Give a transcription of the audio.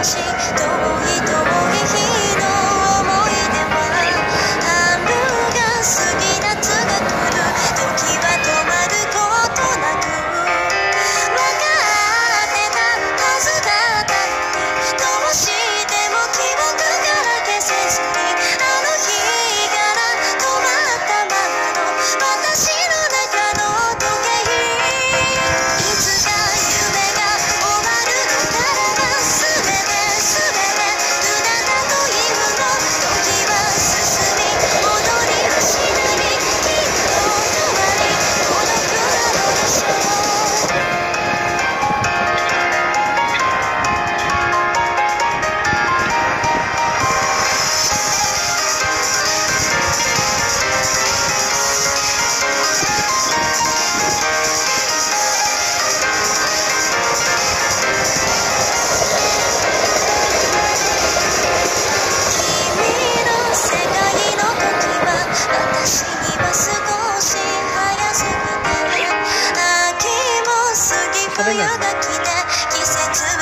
し遠い遠い日の思い出は春が過ぎ夏が来る時は止まることなく分かってたはずだったのにどうしても記憶から消せずにあの日から止まったままの私の中の時計いつか夢が終わるのならば全て不仲というの時は進み戻りはしないきっと変わり届くだろうでしょう君の世界の時は私には少し早すぎて秋も過ぎ冬が来て季節は